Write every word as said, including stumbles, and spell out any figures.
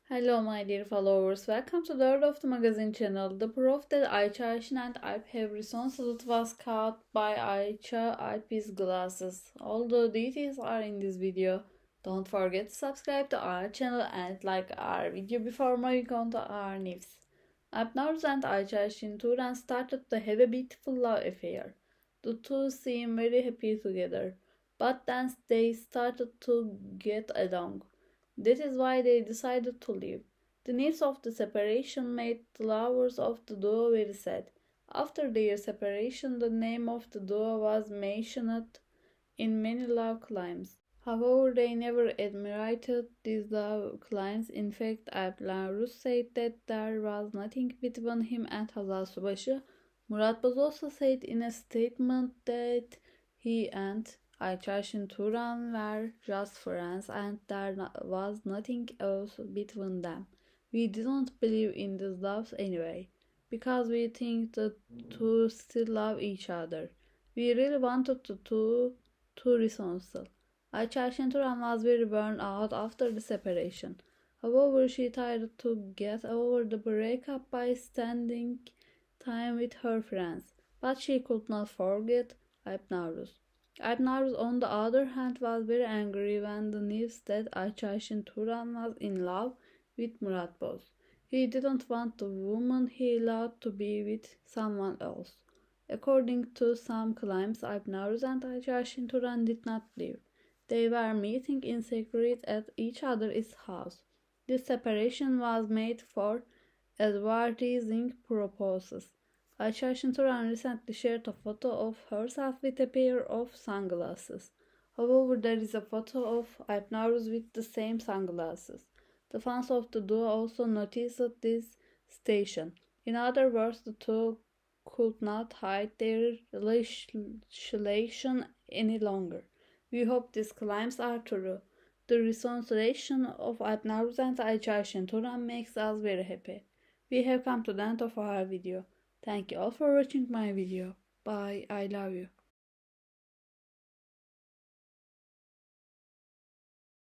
Hello my dear followers, welcome to the World of the Magazine channel. The proof that Ayça Ayşin and Alp have reconciled was caught by Ayça Alp's glasses. All the details are in this video. Don't forget to subscribe to our channel and like our video before moving on to our news. Alp Navruz and Ayça Ayşin Turan started to have a beautiful love affair. The two seem very happy together, but then they started to get along. That is why they decided to leave. The news of the separation made the lovers of the duo very sad. After their separation, the name of the duo was mentioned in many love climbs. However, they never admired these love climbs. In fact, Alp Navruz said that there was nothing between him and Hazal Subaşı. Murat Boz also said in a statement that he and Ayça Ayşin Turan were just friends and there was nothing else between them. We didn't believe in these loves anyway, because we think the two still love each other. We really wanted the two to reconcile. Ayça Ayşin Turan was very burned out after the separation. However, she tried to get over the breakup by spending time with her friends, but she could not forget Alp Navruz. Alp Navruz, on the other hand, was very angry when the news that Ayça Ayşin Turan was in love with Murat Boz. He didn't want the woman he loved to be with someone else. According to some claims, Alp Navruz and Ayça Ayşin Turan did not leave. They were meeting in secret at each other's house. This separation was made for advertising purposes. Ayça Ayşin Turan recently shared a photo of herself with a pair of sunglasses. However, there is a photo of Alp Navruz with the same sunglasses. The fans of the duo also noticed this station. In other words, the two could not hide their relation any longer. We hope these claims are true. The reconciliation of Alp Navruz and Ayça Ayşin Turan makes us very happy. We have come to the end of our video. Thank you all for watching my video. Bye. I love you.